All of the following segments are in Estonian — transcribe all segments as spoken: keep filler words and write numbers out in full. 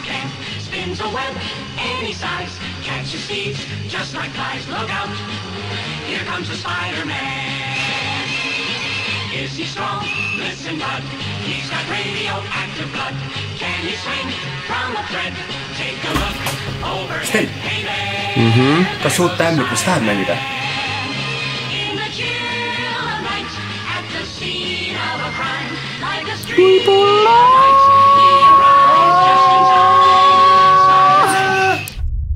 can. Spins a web any size, catches thieves just like flies. Look out, here comes the Spider-Man. Is he strong? Listen, bud, he's got radioactive blood. Can he swing from a thread? Take a look overhead. Hey there. Mhm. Kas uut ämblikust tahad mängida? In the chill of night, at the scene of a crime, like a streak of light, he arrives just in time.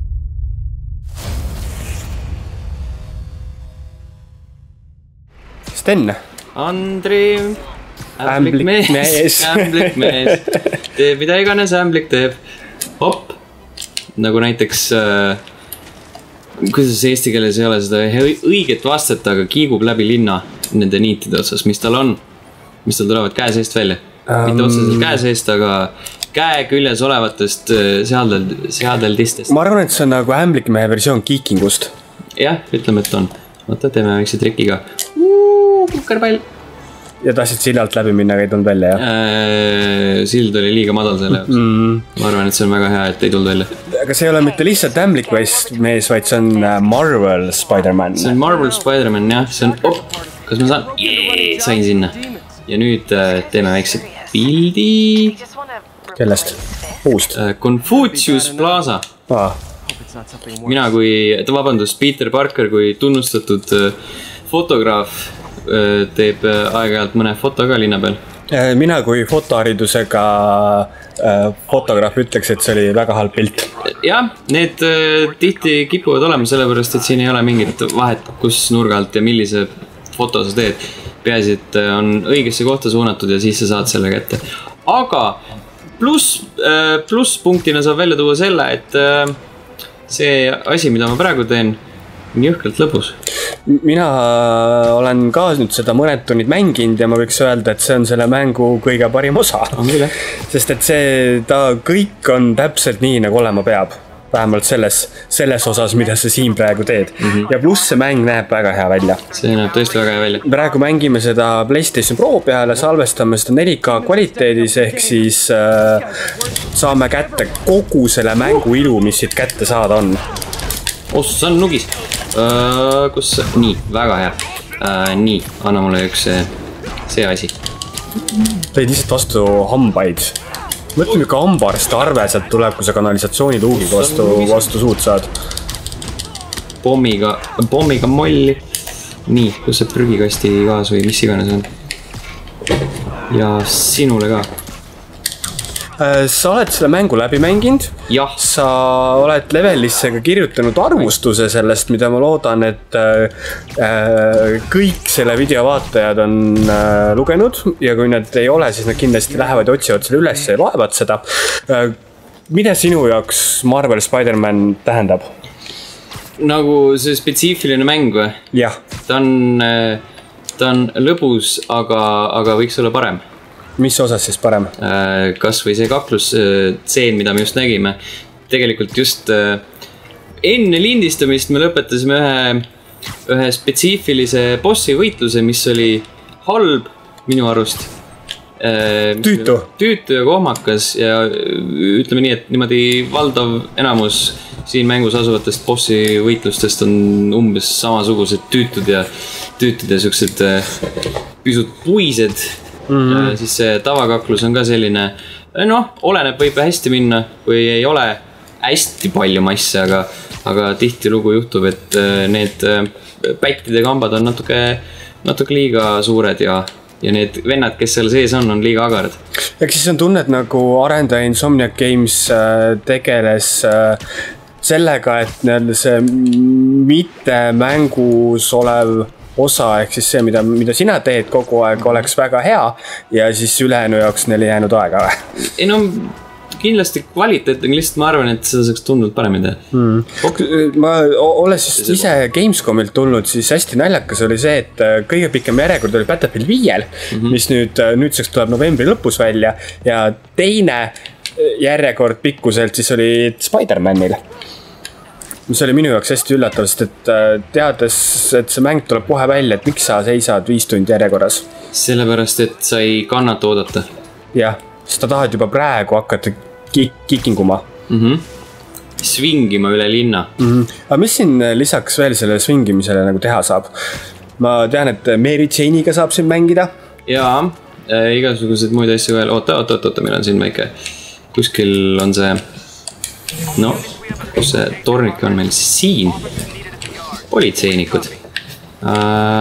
Sten. Andri, ämblik mees, ämblik mees, teeb mida iganes ämblik teeb. Hopp, nagu näiteks, äh, kuidas eesti keeles ei ole seda õiget vastet, aga kiigub läbi linna nende niitide otsas, mis tal on, mis tal tulevad käe seest välja. Um... Mitte otseselt käe seest, aga käe küljes olevatest seadel, seadeldistest. Ma arvan, et see on nagu ämblik mehe versioon kiikingust. Jah, ütleme, et on. Oota, teeme väikse trikiga. Uuu, kukerpall. Ja tahtsid sillalt läbi minna, aga ei tulnud välja, jah? Äh, sild oli liiga madal selle jaoks. Mm. Ma arvan, et see on väga hea, et ei tulnud välja. Aga see ei ole mitte lihtsalt ämblik mees, vaid see on Marvel Spider-Man. See on Marvel Spider-Man, jah. See on, oh, kas ma saan? Jee, sain sinna. Ja nüüd äh, teeme väikse pildi. Kellest? Puust? Äh, Confucius Plaza. Aa. Mina kui, vabandust, Peter Parker kui tunnustatud äh, fotograaf teeb aeg-ajalt mõne foto ka linna peal. Mina kui fotoharidusega fotograaf ütleks, et see oli väga halb pilt. Jah, need tihti kipuvad olema sellepärast, et siin ei ole mingit vahet, kus nurgalt ja millise foto sa teed. Peaasi, et on õigesse kohta suunatud ja siis sa saad selle kätte. Aga pluss, pluss punktina saab välja tuua selle, et see asi, mida ma praegu teen, on jõhkralt lõbus. Mina olen ka nüüd seda mõned tunnid mänginud ja ma võiks öelda, et see on selle mängu kõige parim osa. Sest et see, ta kõik on täpselt nii, nagu olema peab. Vähemalt selles, selles osas, mida sa siin praegu teed. Mm-hmm. Ja pluss see mäng näeb väga hea välja. See näeb tõesti väga hea välja. Praegu mängime seda PlayStation Pro peale, salvestame seda neli K kvaliteedis, ehk siis äh, saame kätte kogu selle mängu ilu, mis siit kätte saada on. Oss, see on nugis. Uh, kus, nii, väga hea. Uh, nii, anna mulle üks see, see asi. Tõid lihtsalt vastu hambaid. Mõtleme, ka hambarst arve sealt tuleb, kui sa kanalisatsiooniluugiga vastu, vastu suud saad. Pommiga, pommiga molli. Nii, kus see prügikasti kaas või mis iganes on. Ja sinule ka. Sa oled selle mängu läbi mänginud. Jah. Sa oled levelisse ka kirjutanud arvustuse sellest, mida ma loodan, et äh, kõik selle video vaatajad on äh, lugenud. Ja kui nad ei ole, siis nad kindlasti lähevad ja otsivad selle üles ja loevad seda. Äh, mida sinu jaoks Marvel Spider-Man tähendab? Nagu see spetsiifiline mäng või? Jah. Ta on, ta on lõbus, aga, aga võiks olla parem. Mis osas siis parem? Kas või see kaklus tseen, mida me just nägime. Tegelikult just enne lindistamist me lõpetasime ühe, ühe spetsiifilise bossi võitluse, mis oli halb minu arust. Tüütu. Tüütu ja kohmakas ja ütleme nii, et niimoodi valdav enamus siin mängus asuvatest bossi võitlustest on umbes samasugused tüütud ja tüütud ja siuksed pisut puised. Mm-hmm. Siis see tavakaklus on ka selline, noh, oleneb, võib hästi minna, kui ei ole hästi palju masse, aga, aga tihti lugu juhtub, et need pättide kambad on natuke, natuke liiga suured ja, ja need vennad, kes seal sees on, on liiga agarad. Ehk siis on tunnet, nagu arendaja Insomniac Games tegeles sellega, et see mitte mängus olev osa, ehk siis see, mida, mida sina teed kogu aeg, oleks väga hea ja siis ülejäänu jaoks neil ei jäänud aega või? Ei no, kindlasti kvaliteet on lihtsalt, ma arvan, et seda saaks tundnud paremini teha. Hmm. Ma olles just ise Gamescomilt tulnud, siis hästi naljakas oli see, et kõige pikem järjekord oli Battlefield viiel, mm-hmm. mis nüüd, nüüdseks tuleb novembri lõpus välja ja teine järjekord pikkuselt siis oli Spider-Manil. Mis oli minu jaoks hästi üllatav, sest et teades, et see mäng tuleb kohe välja, et miks sa seisad viis tundi järjekorras? Sellepärast, et sa ei kannata oodata. Jah, sest ta tahad juba praegu hakata kik- kikinguma mm. -hmm. Svingima üle linna mm. -hmm. Aga mis siin lisaks veel selle swingimisele nagu teha saab? Ma tean, et Mary Jane'iga saab siin mängida. Jaa, äh, igasugused muid asju veel. Oota, oota, oota, oota, meil on siin väike. Kuskil on see. No, kus see tornik on meil siin? Politseinikud. Äh,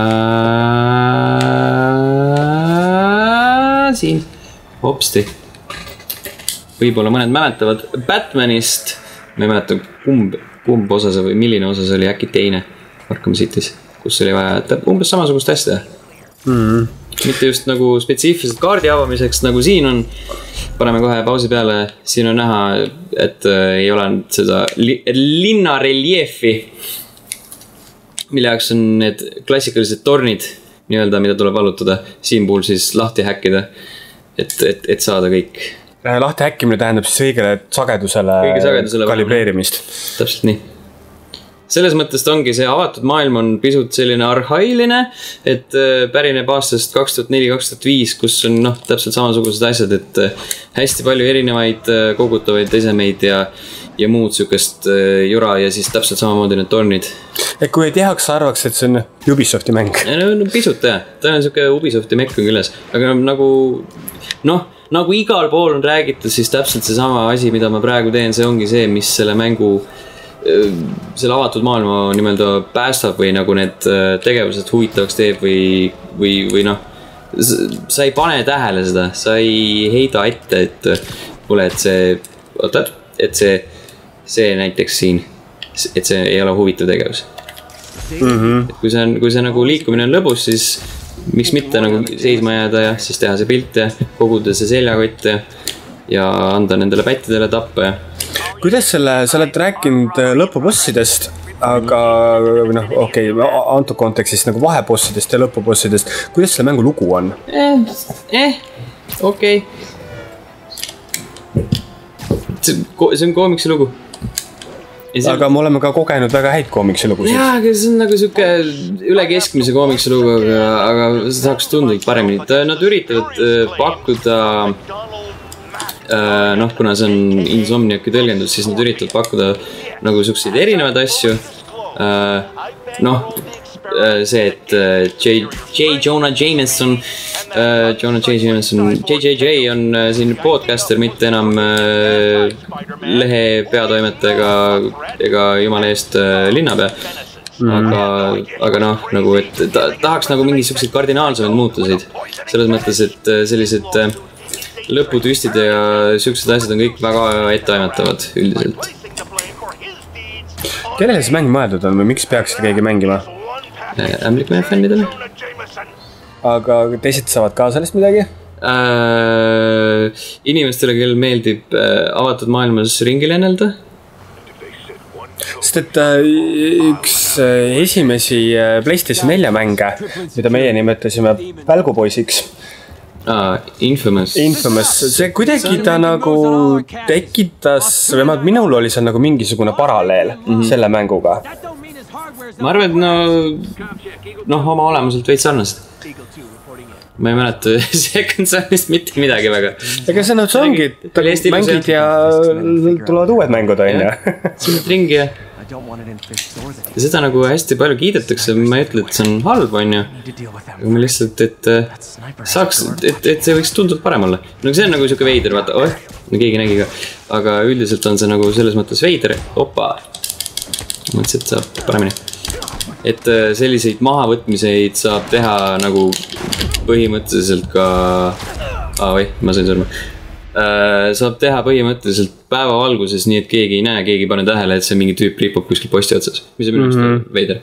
siin. Hopsti. Võib-olla mõned mäletavad Batmanist. Ma ei mäleta kumb, kumb osa see või milline osa see oli, äkki teine Arkham City's, kus oli vaja umbes samasugust asja mm. -hmm. Mitte just nagu spetsiifiliselt kaardi avamiseks nagu siin on. Paneme kohe pausi peale. Siin on näha, et äh, ei ole seda li linna reljeefi, mille jaoks on need klassikalised tornid nii-öelda, mida tuleb vallutada. Siin puhul siis lahti häkkida, et, et, et saada kõik. Lahti häkkimine tähendab siis õigele sagedusele, õige sagedusele kalibreerimist. Täpselt nii. Selles mõttes ta ongi see avatud maailm on pisut selline arhailine, et pärineb aastast kaks tuhat neli kaks tuhat viis, kus on noh, täpselt samasugused asjad, et hästi palju erinevaid kogutavaid esemeid ja, ja muud sükest jura ja siis täpselt samamoodi need tornid. Et kui ei teaks, arvaks, et see on Ubisofti mäng. No, no pisut jah, ta on siuke Ubisofti mekk on küljes, aga nagu noh, nagu igal pool on räägitud, siis täpselt see sama asi, mida ma praegu teen, see ongi see, mis selle mängu selle avatud maailma nimelt päästab või nagu need tegevused huvitavaks teeb või, või, või noh, sa ei pane tähele seda, sa ei heida ette, et kuule, et see, ootad, et see, see näiteks siin, et see ei ole huvitav tegevus. Mm-hmm. Et kui see on, kui see nagu liikumine on lõbus, siis miks mitte nagu seisma jääda ja siis teha see pilt ja koguda see seljakott ja, ja anda nendele pättidele tappa ja kuidas selle, sa oled rääkinud lõpubossidest, aga noh, okei okay,, antud kontekstis nagu vahebossidest ja lõpubossidest, kuidas selle mängu lugu on? Eh, eh, okei okay. See on koomiksi lugu. See... Aga me oleme ka kogenud väga häid koomiksi lugusid. Jaa, aga see on nagu siuke üle keskmise koomiksi lugu, aga, aga see saaks tundagi paremini. Nad üritavad pakkuda noh, kuna see on Insomniaki tõlgendus, siis nad üritavad pakkuda nagu siukseid erinevaid asju. Noh, see, et J. J. Jonah Jameson, Jonah J. Jameson, J J J on siin podcaster, mitte enam lehe peatoimetaja ega, ega jumala eest linnapea. Aga, aga noh, nagu, et ta, tahaks nagu mingi siukseid kardinaalsemaid muutuseid. Selles mõttes, et sellised lõputüstid ja siuksed asjad on kõik väga etteaimatavad üldiselt. Kellele see mäng mõeldud on või miks peaks seda keegi mängima? Ämblikmehe fännidele. Aga teised saavad ka sellest midagi? Äh, inimestele, kel meeldib avatud maailmas ringi lennelda. Sest et üks esimesi PlayStation nelja mänge, mida meie nimetasime Pälgupoisiks, Ah, Infamous. Infamous, see kuidagi ta nagu tekitas, või ma, minul oli see nagu mingisugune paralleel mm-hmm. selle mänguga. Ma arvan, et no, noh, oma olemuselt veits sarnast. Ma ei mäleta Second Sonist mitte midagi väga. Ega see nüüd ongi, mängid ja tulevad uued mängud on ja. Sinnet ringi ja ja seda nagu hästi palju kiidetakse, ma ei ütle, et see on halb, on ju. Aga ma lihtsalt, et saaks, et, et see võiks tunduvalt parem olla. No see on nagu siuke veider, vaata, oh, no keegi nägi ka. Aga üldiselt on see nagu selles mõttes veider. Opa, mõtlesin, et saab paremini. Et selliseid mahavõtmiseid saab teha nagu põhimõtteliselt ka ah, või, ma sain surma saab teha põhimõtteliselt päeva valguses, nii et keegi ei näe, keegi ei pane tähele, et see mingi tüüp ripub kuskil posti otsas, mis on minu mm -hmm. veider.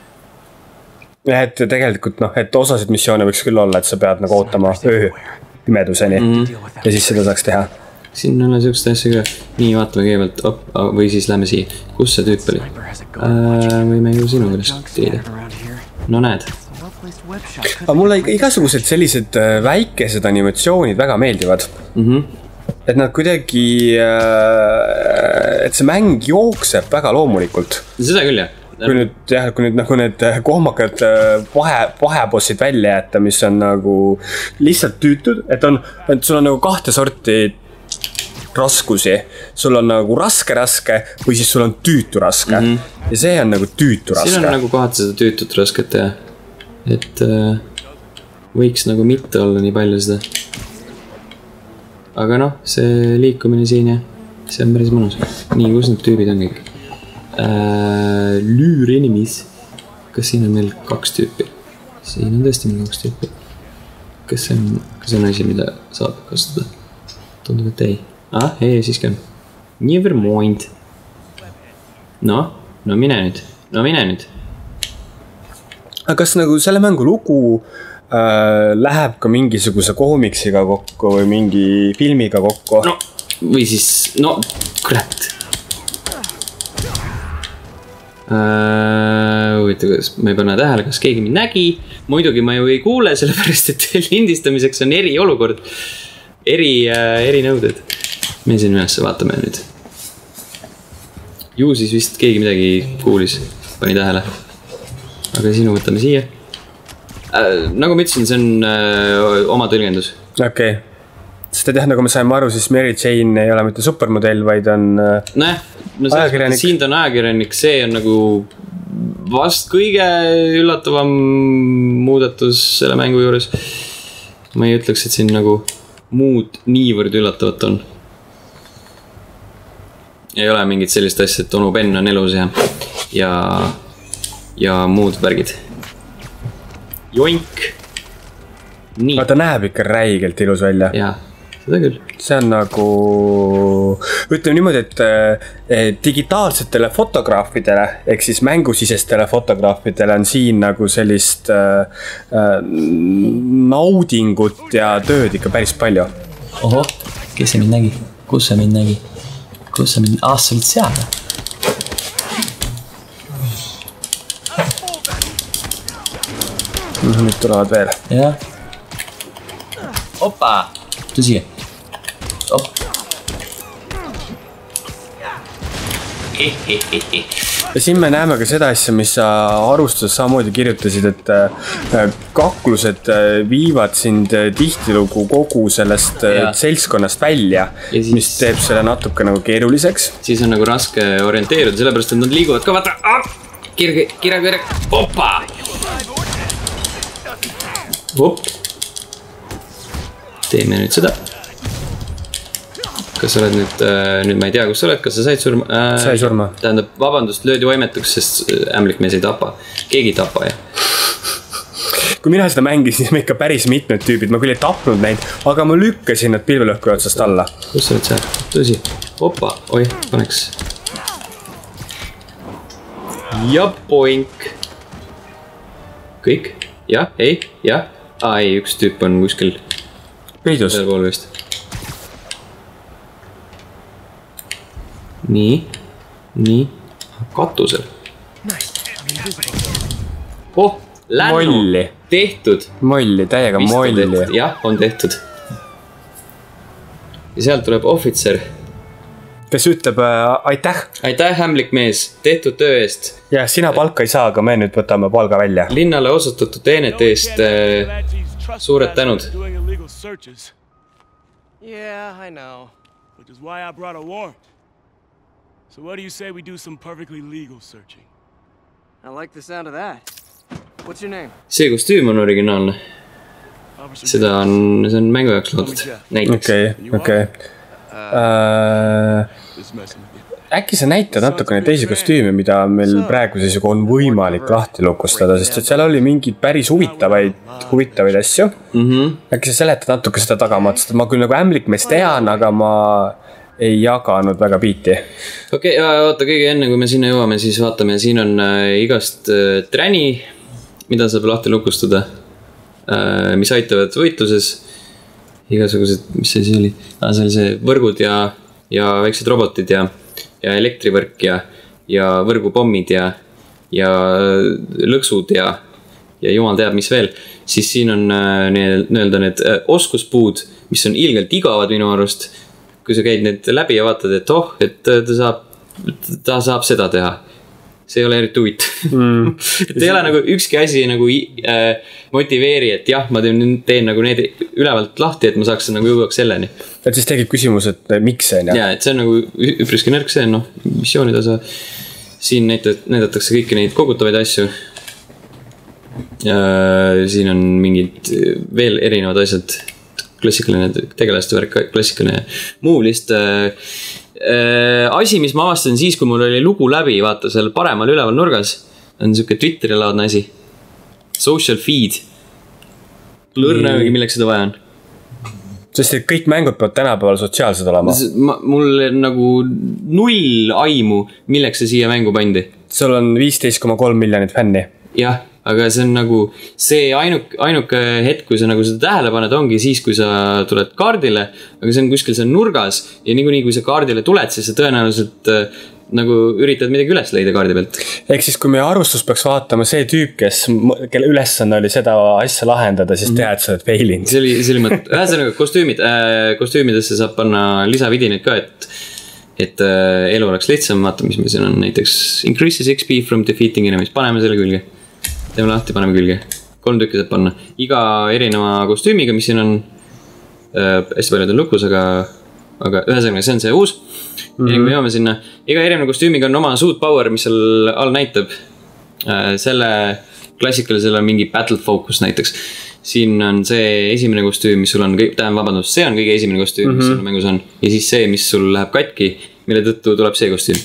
Et tegelikult noh, et osasid missioone võiks küll olla, et sa pead nagu ootama öö pimeduseni mm -hmm. ja siis seda saaks teha. Siin on siukest asja ka. Nii, vaatame kõigepealt, op, või siis lähme siia. Kus see tüüp oli? Äh, võime ju sinu küljest teida. No näed. Aga mulle igasugused sellised väikesed animatsioonid väga meeldivad. Mm -hmm. Et nad kuidagi, et see mäng jookseb väga loomulikult. Seda küll, jah. Kui nüüd, jah, kui nüüd nagu need kohmakad vahe, vahebossid välja jätta, mis on nagu lihtsalt tüütud, et on, et sul on nagu kahte sorti raskusi. Sul on nagu raske raske või siis sul on tüütu raske mm. -hmm. ja see on nagu tüütu raske. Siin on nagu kohati seda tüütut rasket ja et äh, võiks nagu mitte olla nii palju seda. Aga noh, see liikumine siin ja see on päris mõnus. Nii, kus need tüübid on kõik? Äh, lüür enemies. Kas siin on meil kaks tüüpi? Siin on tõesti meil kaks tüüpi. Kas see on, kas see on asi, mida saab kasutada? Tundub, et ei. Ah, ei, siiski on. Never mind. No, no mine nüüd. No mine nüüd. Aga kas nagu selle mängu lugu äh, läheb ka mingisuguse koomiksiga kokku või mingi filmiga kokku? No, või siis, no, kurat. Huvitav, kas ma ei pane tähele, kas keegi mind nägi. Muidugi ma ju ei kuule, sellepärast et lindistamiseks on eri olukord. Eri, äh, eri nõuded. Me siin ülesse vaatame nüüd. Ju siis vist keegi midagi kuulis, pani tähele. Aga sinu võtame siia. Äh, nagu ma ütlesin, see on äh, oma tõlgendus. Okei okay. Sest et jah, nagu me saime aru, siis Mary Jane ei ole mitte supermodell, vaid on äh, Näh, no see, siin ta on ajakirjanik, see on nagu vast kõige üllatavam muudatus selle mängu juures. Ma ei ütleks, et siin nagu muud niivõrd üllatavat on. Ei ole mingit sellist asja, et onu Ben on elus ja ja, ja muud värgid. Joink. Nii. Ta näeb ikka räigelt ilus välja. Jaa, seda küll. See on nagu, ütleme niimoodi, et eh, digitaalsetele fotograafidele, ehk siis mängusisestele fotograafidele on siin nagu sellist eh, naudingut ja tööd ikka päris palju. Oho, kes see mind nägi? Kus see mind nägi? Kus see mind... Ah, sa olid seal? Nüüd tulevad veel. Jah. Opa! Tõsi. Op. Ja siin me näeme ka seda asja, mis sa arustuses samamoodi kirjutasid, et kaklused viivad sind tihtilugu kogu sellest ja. seltskonnast välja, siis, mis teeb selle natuke nagu keeruliseks. Siis on nagu raske orienteeruda, sellepärast, et nad liiguvad ka, vaata, ah, kirge, kirge, kirge, opa! Op. Teeme nüüd seda. Kas sa oled nüüd, nüüd ma ei tea, kus sa oled, kas sa said surma? Äh, sai surma. Tähendab, vabandust, löödi vaimetuks, sest ämblikmees ei tapa. Keegi ei tapa, jah. Kui mina seda mängisin, siis me ikka päris mitmed tüübid, ma küll ei tapnud neid, aga ma lükkasin nad pilvelõhku otsast alla. Kus sa oled seal? Tõsi. Opa, oi, paneks. Ja poink. Kõik? Jah, ei, jah. Aa, ei, üks tüüp on kuskil peidus. Seal pool vist. Nii, nii, katusel. Oh, lännu. Molli. Tehtud. Molli, täiega Vist molli. Tehtud. Jah, on tehtud. Ja sealt tuleb ohvitser. Kes ütleb äh, aitäh. Aitäh, ämblikmees, tehtud töö eest. Ja sina palka ei saa, aga me nüüd võtame palga välja. Linnale osutatud teenete eest äh, suured tänud. Yeah, I know. Which is why I brought a warrant. So what do you say we do some perfectly legal searching? I like the sound of that. What's your name? See kostüüm on originaalne. Seda on, see on mängu jaoks loodud. Näiteks. Okei, okei. Äkki sa näitad natukene teisi kostüüme, mida meil praegu siis on võimalik lahti lukustada, sest et seal oli mingid päris huvitavaid, huvitavaid asju. Mm-hmm. Äkki sa seletad natuke seda tagamaad, sest ma küll nagu ämblikmees tean, aga ma ei jaganud väga biiti. Okei, okay, vaata kõige enne, kui me sinna jõuame, siis vaatame, siin on äh, igast äh, träni, mida saab lahti lukustada, äh, mis aitavad võitluses. Igasugused, mis see siis oli? Ah, see oli see võrgud ja, ja väiksed robotid ja, ja elektrivõrk ja, ja võrgupommid ja, ja lõksud ja, ja jumal teab, mis veel. Siis siin on äh, nii-öelda need äh, oskuspuud, mis on ilgelt igavad minu arust. Kui sa käid need läbi ja vaatad, et oh, et ta saab, ta saab seda teha. see ei ole eriti huvitav mm. et ei ole nagu ükski asi nagu äh, motiveeri, et jah, ma teen, teen nagu need ülevalt lahti, et ma saaks nagu jõuaks selleni. Et siis tekib küsimus, et miks see on? Ja, et see on nagu üpriski nõrk, see on noh, missioonid osa. Siin näidatakse kõiki neid kogutavaid asju. Ja siin on mingid veel erinevad asjad, klassikaline tegelaste värk, klassikaline move'list äh, äh, asi, mis ma avastasin siis, kui mul oli lugu läbi, vaata seal paremal üleval nurgas on siuke Twitteri laadne asi, social feed, lõrnagi, milleks seda vaja on. Sest et kõik mängud peavad tänapäeval sotsiaalsed olema. Ma, mul nagu null aimu, milleks see siia mängu pandi. Sul on viisteist koma kolm miljonit fänni. Jah, aga see on nagu see ainuk, ainuke hetk, kui sa nagu seda tähele paned, ongi siis, kui sa tuled kaardile, aga see on kuskil seal nurgas ja niikuinii, kui sa kaardile tuled, siis sa tõenäoliselt äh, nagu üritad midagi üles leida kaardi pealt. Ehk siis, kui meie arvustus peaks vaatama see tüüp, kes, kelle ülesanne oli seda asja lahendada, siis tead, sa oled failinud. See oli, see oli mõte. Ühesõnaga, kostüümid, äh, kostüümidesse saab panna lisavidinid ka, et, et äh, elu oleks lihtsam. Vaata, mis meil siin on näiteks increases X P from defeating enemies. Paneme selle külge. Teeme lahti, paneme külge. Kolm tükki saab panna. Iga erineva kostüümiga, mis siin on äh, hästi paljud on lukus, aga, aga ühesõnaga, see on see uus. Mm-hmm. Ja kui jõuame sinna, iga erinev kostüümiga on oma suit power, mis seal all näitab. Selle klassikalisel on mingi battle focus näiteks. Siin on see esimene kostüüm, mis sul on, tähendab vabandust, see on kõige esimene kostüüm, mm-hmm. mis sul mängus on. Ja siis see, mis sul läheb katki, mille tõttu tuleb see kostüüm.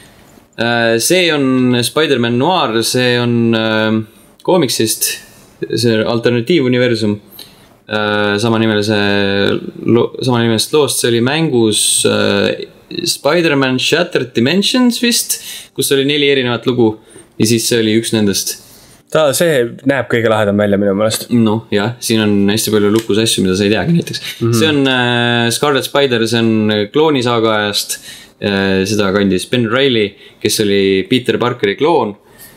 See on Spider-Man Noir, see on koomiksist, see alternatiivuniversum. Samanimelise, samanimelisest loost, see oli mängus Spider-Man Shattered Dimensions vist, kus oli neli erinevat lugu ja siis see oli üks nendest. Ta, see näeb kõige lahedam välja minu mõelest. No jah, siin on hästi palju lukus asju, mida sa ei teagi näiteks. Mm-hmm. See on äh, Scarlet Spider, see on kloonisaaga ajast, äh, seda kandis Ben Reilly, kes oli Peter Parkeri kloon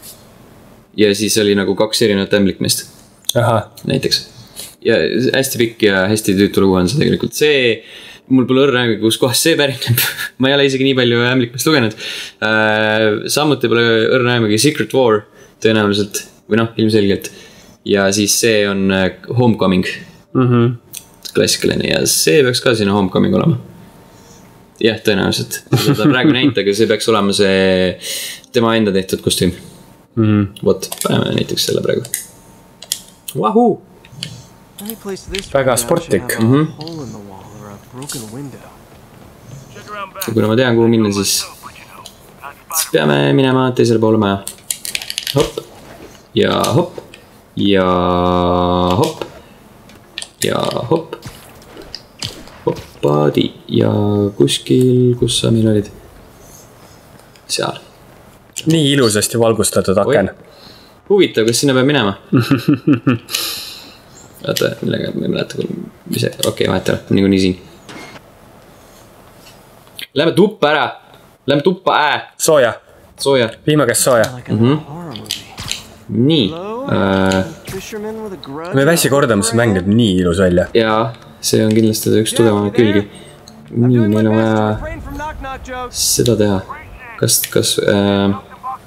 ja siis oli nagu kaks erinevat ämblikmeest. Aha. Näiteks. Ja hästi pikk ja hästi tüütu lugu on see tegelikult. See, mul pole õrna ämgi, kus kohas see pärineb. Ma ei ole isegi nii palju ämblikmest lugenud. Äh, samuti pole õrna ämgi Secret War tõenäoliselt, või noh, ilmselgelt. Ja siis see on Homecoming. Mm-hmm. Klassikaline ja see peaks ka sinna Homecoming olema. Jah, tõenäoliselt. Seda praegu näita, aga see peaks olema see tema enda tehtud kostüüm. Mm-hmm. Vot, paneme näiteks selle praegu. Wahoo! Väga sportlik. Mm-hmm. Ja kuna ma tean, kuhu minna, siis, siis peame minema teisele poole maja. Hopp. Ja hopp. Ja hopp. Ja hopp. Hoppadi. Ja kuskil, kus sa meil olid? Seal. Nii ilusasti valgustatud aken. Huvitav, kas sinna peab minema? Vaata, millega me mäleta, mis see, okei, okay, vahet ei ole, nii kui nii siin. Lähme tuppa ära. Lähme tuppa ää. Sooja. Sooja. Viima käest sooja. Mm-hmm. Nii. Äh... Me väsi kordama, see mäng näeb nii ilus välja. Jaa, see on kindlasti üks tugevama külgi. Nii, meil on vaja seda teha. Kas, kas... Äh...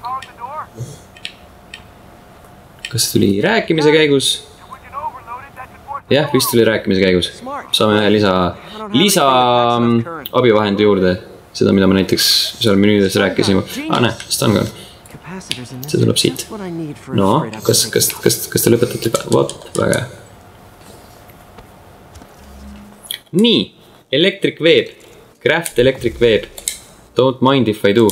Kas tuli rääkimise käigus? Jah, vist tuli rääkimise käigus. Saame ühe lisa, lisa abivahendi juurde. Seda, mida ma näiteks seal menüüdes rääkisin. Ah, näe, seda on ka. See tuleb siit. No, kas, kas, kas, kas te lõpetate? Vot, väga. Nii, electric web. Craft electric web. Don't mind if I do.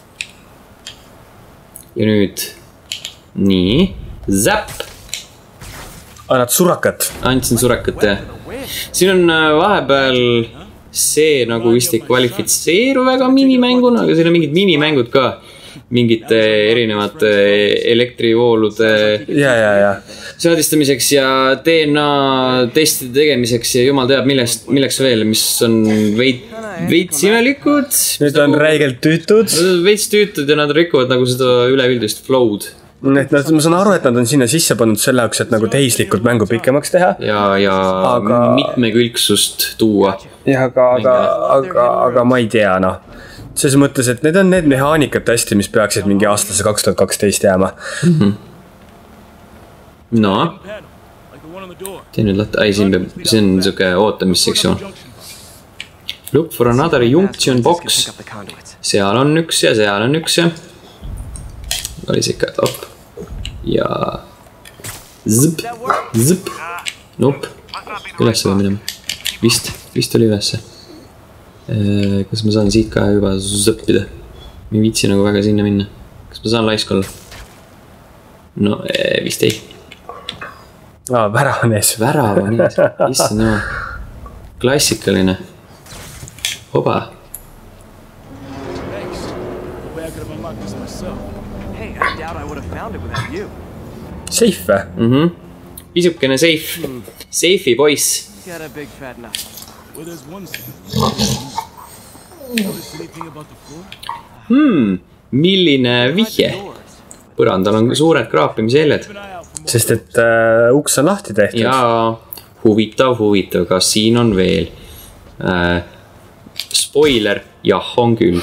Ja nüüd. Nii. Zap. Annad surakat. Andsin surakat, jah. Siin on vahepeal see nagu vist ei kvalifitseeru väga minimänguna, aga siin on mingid minimängud ka. Mingite erinevate elektrivoolude ja, ja, ja. seadistamiseks ja D N A testide tegemiseks ja jumal teab millest, milleks veel, mis on veid, veits imelikud. Nüüd on räigelt tüütud. Veits tüütud ja nad rikuvad nagu seda üleüldist flow'd. Et nad, ma saan aru, et nad on sinna sisse pannud selle jaoks, et nagu tehislikult mängu pikemaks teha. Ja, ja aga... mitmekülgsust tuua. Ja, aga, aga, aga, aga ma ei tea, noh. selles mõttes, et need on need mehaanikad tõesti, mis peaksid mingi aastase kaks tuhat kaksteist jääma. Mm-hmm. No. Tee nüüd lahti. Ai, siin peab, see on niisugune ootamissektsioon. Look for another junction box. Seal on üks ja seal on üks ja. Oli see ikka, op. Ja zip, zip. Nope. Ülesse või minema. Vist, vist oli ülesse. Kas ma saan siit ka juba zõppida? Ma ei viitsi nagu väga sinna minna. Kas ma saan laisk olla? No vist ei. Aa, värav on ees. Värav on ees. Issand no. Klassikaline. Oba. Safe või? Mhm. Pisukene safe. Safe'i poiss. Hmm. Milline vihje? Põrandal on suured kraapimisjäljed. Sest et äh, uks on lahti tehtud. Jaa. Huvitav, huvitav. Kas siin on veel? Äh, spoiler. Jah, on küll.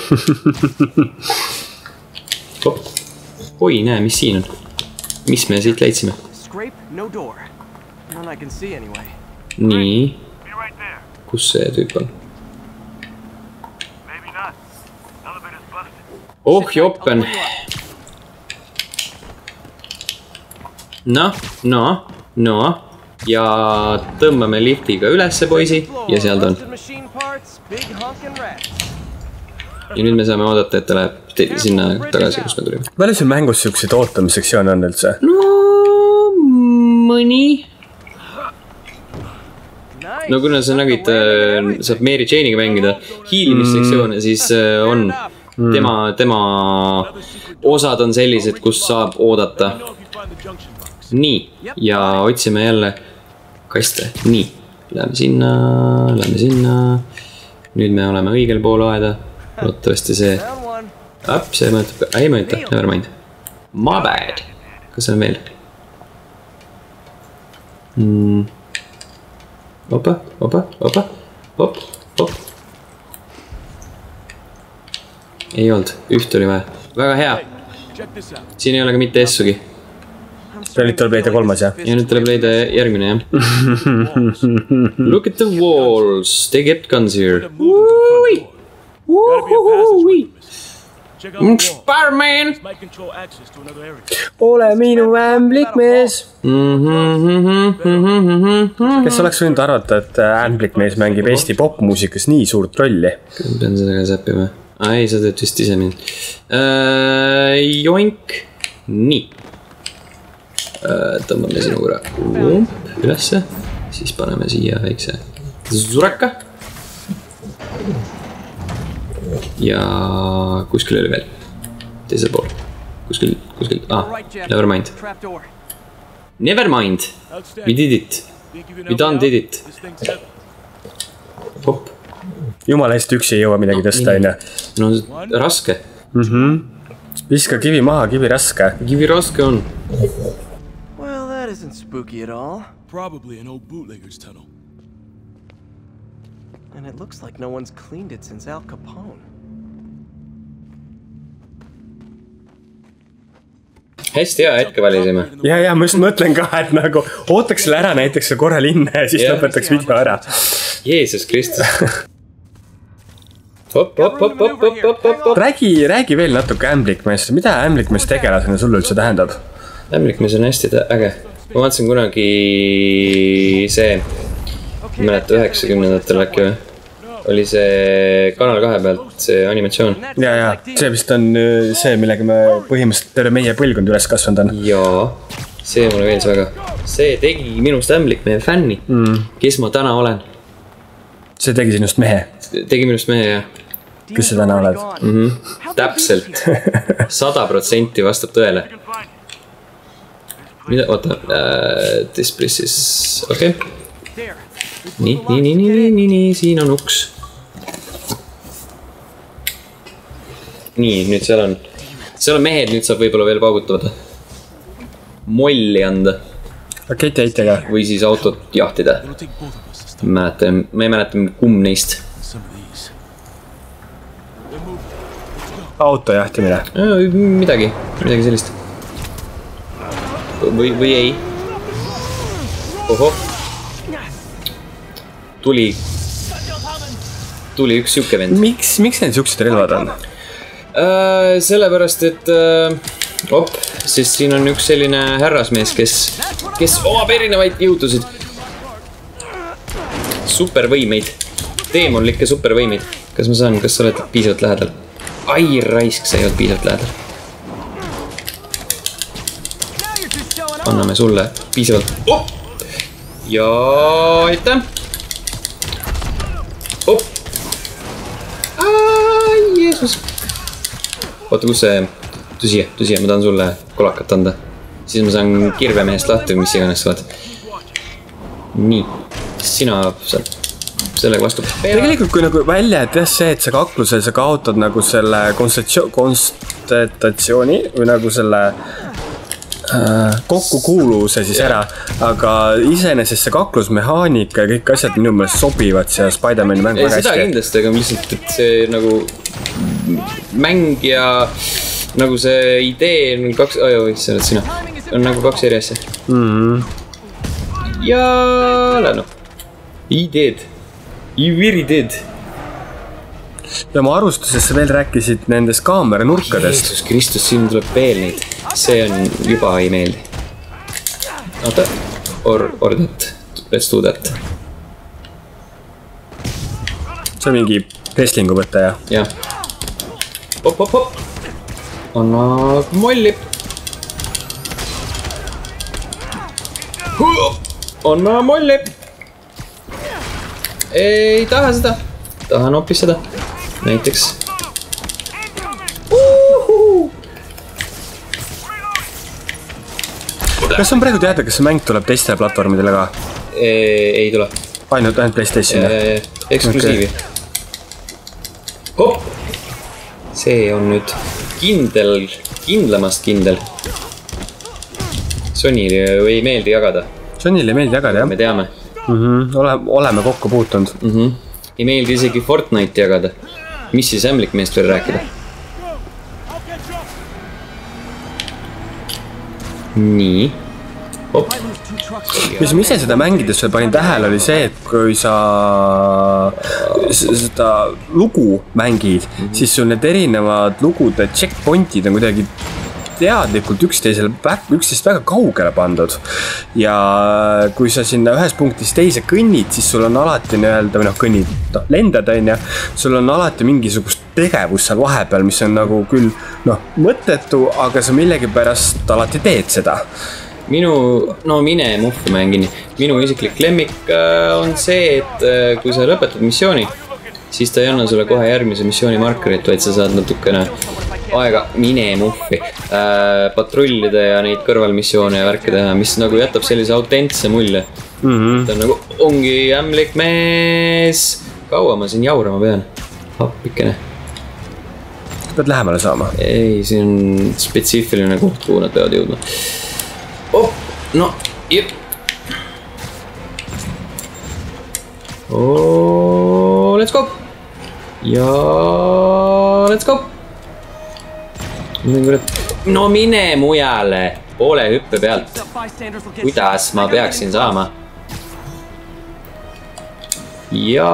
Hop. Oi, näe, mis siin on? Mis me siit leidsime? Nii. Kus see tüüp on? Oh, joppen. No, no, no. Ja tõmbame liftiga ülesse poisi ja seal ta on. Ja nüüd me saame oodata, et ta läheb sinna tagasi, kus me tulime. Palju sul mängus siukseid ootamissektsioone on üldse? No, mõni. No kuna sa nägid, saab Mary Jane'iga mängida hiilimissektsioone, siis on tema, tema osad on sellised, kus saab oodata. Nii, ja otsime jälle kaste. Nii, läheme sinna, läheme sinna. Nüüd me oleme õigel pool aeda. Loodetavasti see. Äpp, see mõjutab. Ei mõjuta, never mind. My bad. Kas see on veel? Mm. Opa, opa, opa. Hop, hop. Ei olnud, üht oli vaja. Väga hea. Siin ei ole ka mitte S-ugi. Ja nüüd tuleb leida kolmas, jah? Ja nüüd tuleb leida järgmine, jah. Look at the walls. They get guns here. Woo-wee! Woo-hoo-hoo-wee! Spider-Man! Ole minu ämblikmees! Kes oleks võinud arvata, et ämblikmees mängib Eesti popmuusikas nii suurt rolli? Pean seda ka säppima. Ai, sa teed vist ise mind. Uh, joink. Nii. Uh, tõmbame sinu korra ülesse. Siis paneme siia väikse zuraka. Ja kuskil oli veel. Teisel pool. Kuskil, kuskil. Ah, never mind. Never mind. We did it. We done did it. Hop. Jumala hästi üksi ei jõua midagi tõsta, aine. No raske. Mm-hmm. Viska kivi maha, kivi raske. Kivi raske on. Well, that isn't spooky at all. Probably an old bootlegger's tunnel. And it looks like no one's cleaned it since Al Capone. Hästi hea hetke valisime. Ja, ja ma just mõtlen ka, et nagu ootaks selle ära näiteks korra linna ja siis yeah. lõpetaks video ära. Jeesus Kristus. Hop, hop, hop, hop, hop, hop, hop. Räägi, räägi veel natuke ämblikmeest. Mida ämblikmeest tegelasena sulle üldse tähendab? Ämblikmees on hästi äge. Ma vaatasin kunagi see, ma mäleta üheksakümnendatel äkki või? Oli see Kanal kahe pealt, see animatsioon. Ja, ja, see vist on see, millega me põhimõtteliselt terve meie põlgund üles kasvanud on. Jaa, see mulle meeldis väga. See tegi minust ämblikmehe fänni, mm. kes ma täna olen. See tegi sinust mehe? Tegi minust mehe, jah. Kes sa täna oled? Mm-hmm. Täpselt. Sada protsenti vastab tõele. Mida, oota, uh, this place is, okei okay. Nii, nii, nii, nii, nii, nii, nii, siin on uks. Nii, nüüd seal on, seal on mehed, nüüd saab võib-olla veel paugutavada. Molli anda. Raketi heitega. Või siis autot jahtida. Mäletan, ma ei mäleta kumb neist. auto jahtimine. Midagi, midagi sellist. Või, või ei. Oho. Tuli. Tuli üks siuke vend. Miks, miks need siuksed relvad on? Äh, sellepärast, et äh, op, sest siin on üks selline härrasmees, kes, kes omab erinevaid jõudusid. Supervõimeid. Teemonlikke supervõimeid. Kas ma saan, kas sa oled piisavalt lähedal? Ai, raisk, sa ei olnud piisavalt lähedal. Anname sulle piisavalt. Oh! Ja aitäh. Oh! Ai, Jeesus. Oota, kus see... Tõsi, tõsi, ma tahan sulle kolakat anda. Siis ma saan kirvemehest lahti, mis iganes saad. Nii. Sina saad sellega vastu. Tegelikult kui nagu välja, et jah see, et sa kaklusel sa kaotad nagu selle konstantatsiooni või nagu selle äh, kokkukuuluvuse siis ära, aga iseenesest see kaklusmehaanika ja kõik asjad minu meelest sobivad siia Spider-Mani mängu väga hästi. Seda kindlasti, aga lihtsalt, et see nagu mäng ja nagu see idee on kaks, oi, oi, see oled sina, on nagu kaks eri asja. Mm-hmm. Ja länu. I did. You really did. Ja ma arvustusesse veel rääkisid nendest kaamera nurkadest. Jeesus Kristus, siin tuleb veel neid. See on juba ei meeldi. Oota, or, ordat, let's do that. See on mingi wrestlingu võtta, jah? Jah. Hop, hop, hop. Anna molli. Anna molli. Ei taha seda. Tahan hoopis seda. Näiteks. Uhuhu. Kas on praegu teada, kas see mäng tuleb teistele platvormidele ka? Ei, ei tule. Ainult, ainult PlayStation? E, eksklusiivi. Okay. Hop. See on nüüd kindel, kindlamast kindel. Sonyle ei meeldi jagada. Sonyle ei meeldi jagada, jah? Me teame. Mm-hmm. Ole, oleme kokku puutunud. Mm-hmm. Ei meeldi isegi Fortnite jagada. Mis siis ämblik meest veel rääkida? Nii. Hop. Mis ma ise seda mängides veel panin tähele oli see, et kui sa seda lugu mängid, mm-hmm. siis sul need erinevad lugude checkpointid on kuidagi teadlikult üksteisele, üksteist väga kaugele pandud. Ja kui sa sinna ühes punktis teise kõnnid, siis sul on alati nii-öelda, või noh, kõnnid, noh, lendad on ja sul on alati mingisugust tegevus seal vahepeal, mis on nagu küll, noh, mõttetu, aga sa millegipärast alati teed seda. Minu, no mine muhku mängin. Minu isiklik lemmik on see, et kui sa lõpetad missiooni, siis ta ei anna sulle kohe järgmise missiooni markerit, vaid sa saad natukene aega mine muhvi äh, patrullide ja neid kõrvalmissioone ja värke teha, mis nagu jätab sellise autentse mulje. Mm-hmm. Ta on nagu, ongi ämblik mees. Kaua ma siin jaurama pean? Appikene. Pead lähemale saama? Ei, siin on spetsiifiline koht, kuhu nad peavad jõudma. Oh, no, jep. Oh, let's go. Ja let's go. No mine mujale, poole hüppe pealt. Kuidas ma peaksin saama? Ja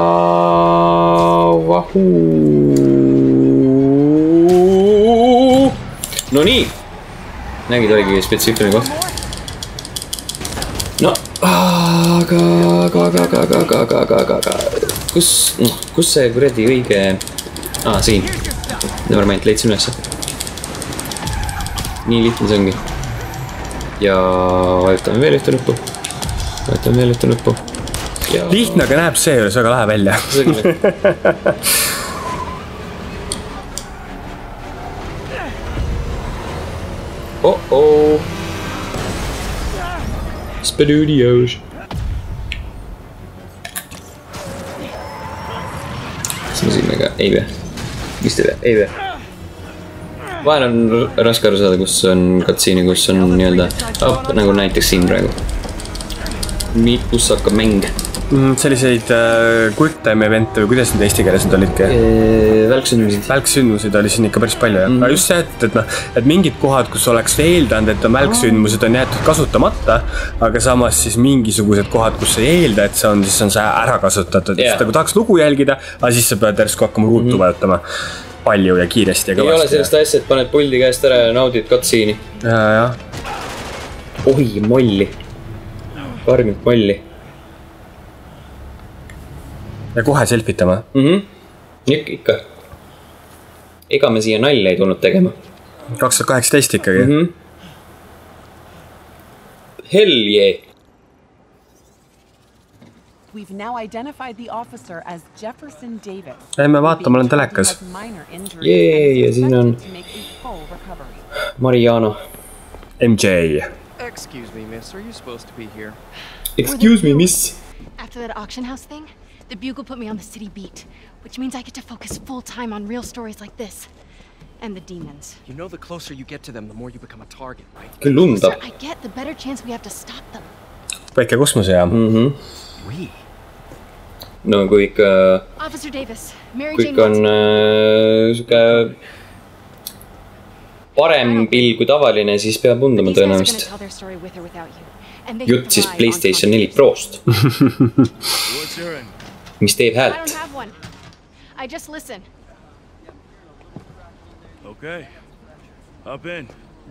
vahuu. No nii. Nägid, oligi spetsiifiline koht. No, aga, aga, aga, aga, aga, aga, aga, aga. Kus, kus see kuradi õige... Aa, siin. Nevermind, leidsin ülesse. Nii lihtne see ongi. Ja vajutame veel ühte nuppu. Vajutame veel ühte nuppu. Ja... Lihtne, aga näeb see juures väga lähe välja. Oh-oh. Spadudios. Kas me siin väga ei pea? Mis te pea? Ei pea? Vahel on raske aru saada, kus on katsiini, kus on nii-öelda up, nagu näiteks siin praegu. kus hakkab mäng? Selliseid uh, quick time event'e või kuidas need eesti keeles nüüd olidki? Välksündmused. Välksündmused oli siin ikka päris palju jah mm. Aga just see, et, et, noh, et mingid kohad, kus oleks eeldanud, et on välksündmused on jäetud kasutamata. Aga samas siis mingisugused kohad, kus ei eelda, et see on, siis on see ära kasutatud yeah. Kui tahaks lugu jälgida, aga siis sa pead järsku hakkama ruutu mm-hmm. vajutama palju ja kiiresti ja kõvasti. Ei ole sellist asja, et paned puldi käest ära ja naudid cutscene'i. Ja, jah. Oi, molli. Karmilt molli. Ja kohe selfitama? Mhm. Ik- ikka. Ega me siia nalja ei tulnud tegema. kaks tuhat kaheksateist ikkagi? Mhm. Hell yeah. We've now identified the officer as Jefferson Davis. Jäime vaatama, olen telekas. Jee, ja siin on Mariana. M J. Excuse me, miss. Are you supposed to be here? Excuse me, miss. After that auction house thing, the Bugle put me on the city beat, which means I get to focus full time on real stories like this. And the demons. You know the closer you get to them, the more you become a target, right? Küll undab. I get, the better chance we have to stop them. Väike kosmosejaam. Mhm. We. No kui ikka Officer Davis, Mary kui ikka on äh, siuke parem pill kui tavaline, siis peab undama tõenäoliselt. Jutt siis PlayStation neli Prost. Mis teeb häält? I just listen. Okay. Up in.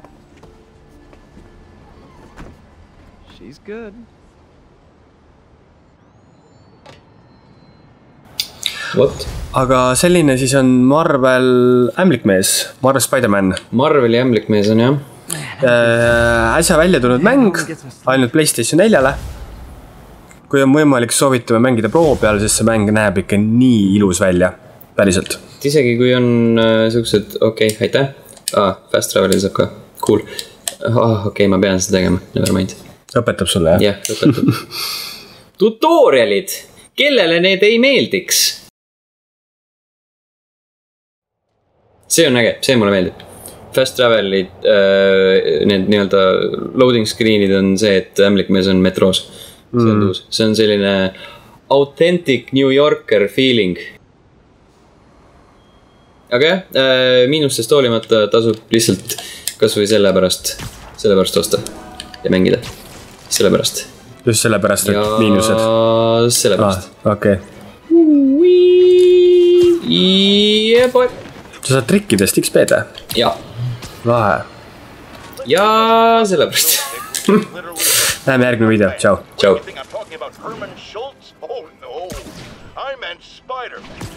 She's good. What? Aga selline siis on Marvel ämblikmees, Marvel Spider-Man. Marveli ämblikmees on jah. Äh, äsja välja tulnud mäng, ainult PlayStation neljale. Kui on võimalik, soovitame mängida Pro peal, sest see mäng näeb ikka nii ilus välja, päriselt. Isegi kui on äh, sellised, okei, okay, aitäh. Ah, fast travel'i saab ka, cool. Ah, okei, okay, ma pean seda tegema, never mind. Õpetab sulle, jah? Jah, õpetab. Tutorialid, kellele need ei meeldiks? See on äge, see mulle meeldib. Fast travel'id, äh, need nii-öelda loading screen'id on see, et ämblikmees on metroos. See on tuus. See on selline authentic New Yorker feeling. Aga jah, äh, miinustest hoolimata tasub lihtsalt kas või sellepärast, sellepärast osta ja mängida. Sellepärast. Just sellepärast, et ja miinused. Sellepärast. Ah, okei. Okay. Yeah, boy. Sa saad trikkidest X P-d? Jaa. Lahe. Ja sellepärast. Näeme järgmine video, tšau. Tšau. Oh no, I meant Spider-Man.